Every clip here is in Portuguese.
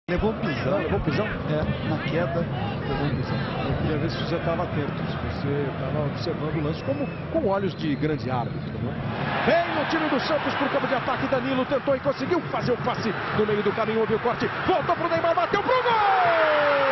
Levou um pisão. Levou um pisão? É, na queda, levou um pisão. Eu queria ver se você estava atento, se você estava observando o lance como com olhos de grande árbitro, né? Vem o time do Santos para o campo de ataque. Danilo tentou e conseguiu fazer o passe no meio do caminho, houve o corte, voltou para o Neymar, bateu pro gol!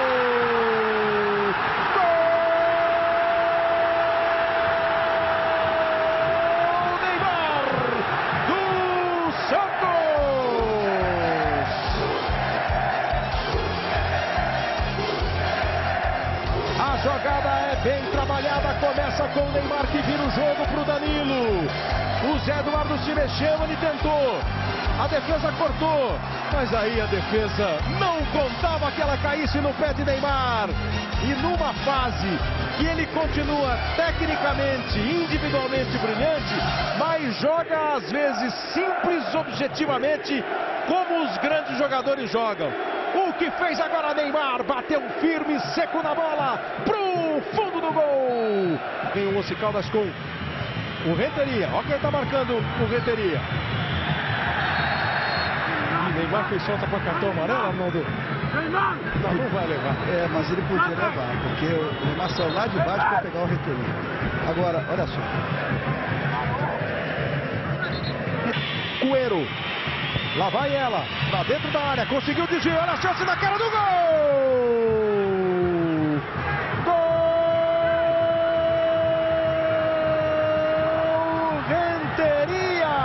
A jogada é bem trabalhada, começa com o Neymar que vira o jogo para o Danilo. O Zé Eduardo se mexeu, ele tentou. A defesa cortou, mas aí a defesa não contava que ela caísse no pé de Neymar. E numa fase que ele continua tecnicamente, individualmente brilhante, mas joga às vezes simples, objetivamente, como os grandes jogadores jogam. O que fez agora Neymar, bateu firme, seco na bola, pro fundo do gol. Vem o Once Caldas com o Renteria, olha quem tá marcando o Renteria. E Neymar fez falta para cartão amarelo, Arnaldo? Não vai levar. É, mas ele podia levar, porque o Neymar saiu lá de baixo para pegar o Renteria. Agora, olha só. Cuero. Lá vai ela, pra dentro da área, conseguiu desvio, olha a chance da cara do gol! Gol! Renteria!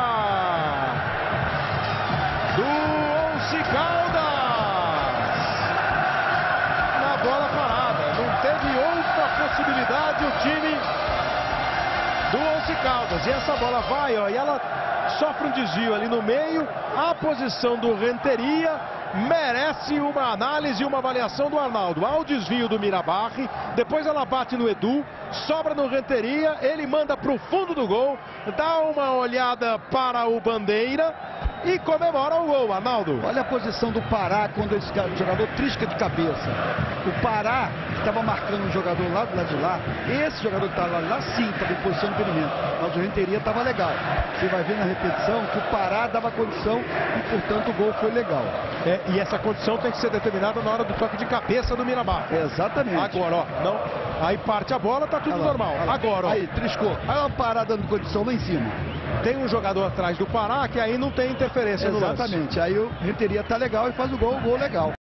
Do Once Caldas! Na bola parada, não teve outra possibilidade o time do Once Caldas. E essa bola vai, ó, e ela sofre um desvio ali no meio. A posição do Renteria merece uma análise e uma avaliação do Arnaldo. Há o desvio do Mirabarri, depois ela bate no Edu, sobra no Renteria, ele manda para o fundo do gol, dá uma olhada para o Bandeira e comemora o gol, Arnaldo. Olha a posição do Pará quando esse jogador trisca de cabeça. O Pará estava marcando um jogador lá do lado de lá. Esse jogador que estava lá sim, estava em posição de impedimento. Mas o Renteria estava legal. Você vai ver na repetição que o Pará dava condição e, portanto, o gol foi legal. É, e essa condição tem que ser determinada na hora do toque de cabeça do Mirabar. Exatamente. Agora, ó, não, aí parte a bola, tá tudo normal. Agora, ó. Aí, triscou. Aí o Pará dando condição lá em cima. Tem um jogador atrás do Pará que aí não tem interferência no lance. Exatamente. Aí o Renteria tá legal e faz o gol legal.